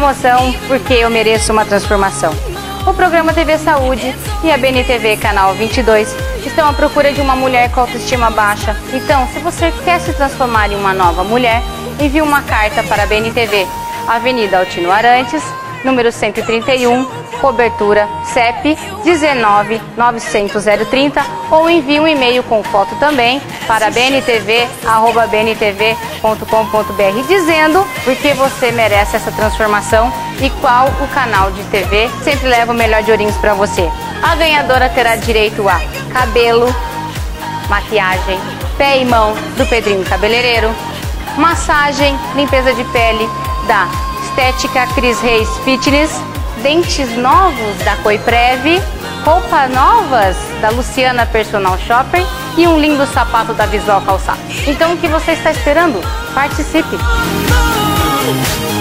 promoção Porque Eu Mereço Uma Transformação. O programa TV Saúde e a BNTV Canal 22 estão à procura de uma mulher com autoestima baixa. Então, se você quer se transformar em uma nova mulher, envie uma carta para a BNTV, Avenida Altino Arantes, número 131, cobertura CEP 19-900-030, ou envie um e-mail com foto também para bntv@bntv.com.br dizendo por que você merece essa transformação e qual o canal de TV sempre leva o melhor de ourinhos para você. A ganhadora terá direito a cabelo, maquiagem, pé e mão do Pedrinho Cabeleireiro, massagem, limpeza de pele da Estética Cris Reis Fitness, dentes novos da Coiprev, roupas novas da Luciana Personal Shopper e um lindo sapato da Visual Calçados. Então o que você está esperando? Participe!